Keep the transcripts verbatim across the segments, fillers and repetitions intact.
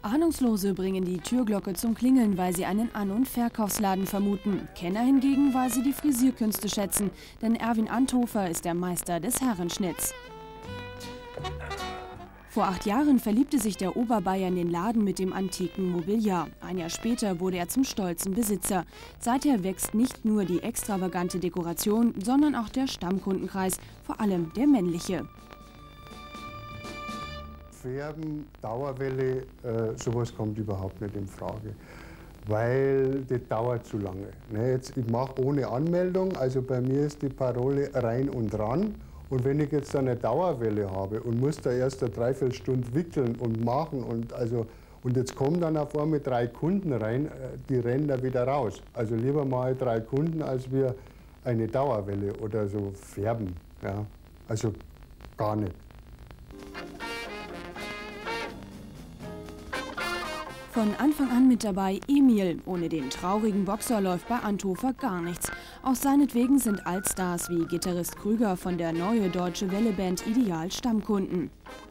Ahnungslose bringen die Türglocke zum Klingeln, weil sie einen An- und Verkaufsladen vermuten. Kenner hingegen, weil sie die Frisierkünste schätzen. Denn Erwin Anthofer ist der Meister des Herrenschnitts. Vor acht Jahren verliebte sich der Oberbayer in den Laden mit dem antiken Mobiliar. Ein Jahr später wurde er zum stolzen Besitzer. Seither wächst nicht nur die extravagante Dekoration, sondern auch der Stammkundenkreis, vor allem der männliche. Färben, Dauerwelle, äh, sowas kommt überhaupt nicht in Frage, weil das dauert zu lange. Ne, jetzt, ich mache ohne Anmeldung, also bei mir ist die Parole rein und ran. Und wenn ich jetzt eine Dauerwelle habe und muss da erst eine Dreiviertelstunde wickeln und machen und also und jetzt kommen dann auf einmal drei Kunden rein, die rennen da wieder raus. Also lieber mal drei Kunden, als wir eine Dauerwelle oder so färben. Ja, also gar nicht. Von Anfang an mit dabei Emil. Ohne den traurigen Boxer läuft bei Anthofer gar nichts. Auch seinetwegen sind Altstars wie Gitarrist Krüger von der Neue Deutsche Welle-Band ideal Stammkunden.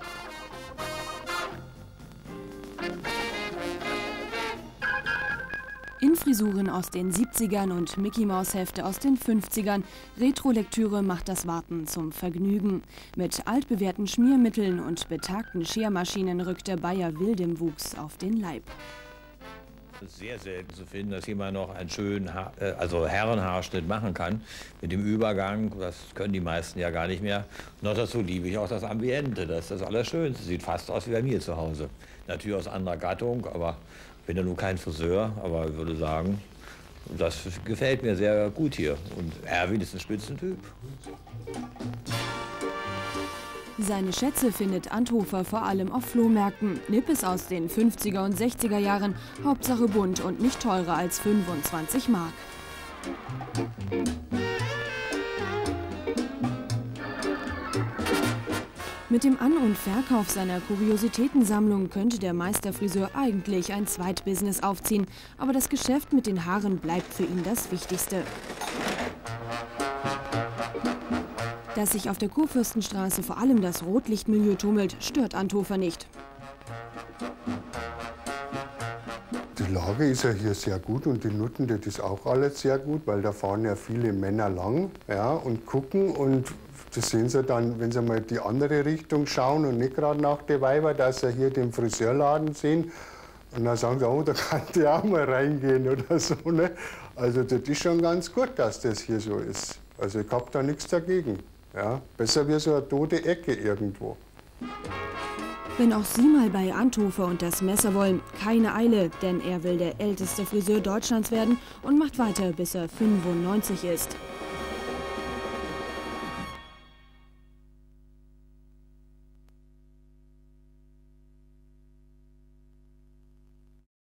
Infrisuren aus den siebzigern und Mickey-Maus-Hefte aus den fünfzigern. Retro-Lektüre macht das Warten zum Vergnügen. Mit altbewährten Schmiermitteln und betagten Schermaschinen rückt der Bayer wildem Wuchs auf den Leib. Es ist sehr selten zu finden, dass jemand noch einen schönen ha also Herrenhaarschnitt machen kann. Mit dem Übergang, das können die meisten ja gar nicht mehr. Noch dazu liebe ich auch das Ambiente, das ist das Allerschönste. Sieht fast aus wie bei mir zu Hause. Natürlich aus anderer Gattung, aber ich bin ja nun kein Friseur, aber ich würde sagen, das gefällt mir sehr gut hier. Und Erwin ist ein Spitzentyp. Seine Schätze findet Anthofer vor allem auf Flohmärkten. Nippes aus den fünfziger und sechziger Jahren, Hauptsache bunt und nicht teurer als fünfundzwanzig Mark. Mit dem An- und Verkauf seiner Kuriositätensammlung könnte der Meisterfriseur eigentlich ein Zweitbusiness aufziehen. Aber das Geschäft mit den Haaren bleibt für ihn das Wichtigste. Dass sich auf der Kurfürstenstraße vor allem das Rotlichtmilieu tummelt, stört Anthofer nicht. Die Lage ist ja hier sehr gut und die Nutten, das ist auch alles sehr gut, weil da fahren ja viele Männer lang, ja, und gucken und das sehen sie dann, wenn sie mal die andere Richtung schauen und nicht gerade nach den Weibern, dass sie hier den Friseurladen sehen und dann sagen sie, oh, da kann die auch mal reingehen oder so. Ne? Also das ist schon ganz gut, dass das hier so ist. Also ich habe da nichts dagegen. Ja? Besser wie so eine tote Ecke irgendwo. Wenn auch Sie mal bei Anthofer und das Messer wollen, keine Eile, denn er will der älteste Friseur Deutschlands werden und macht weiter, bis er fünfundneunzig ist.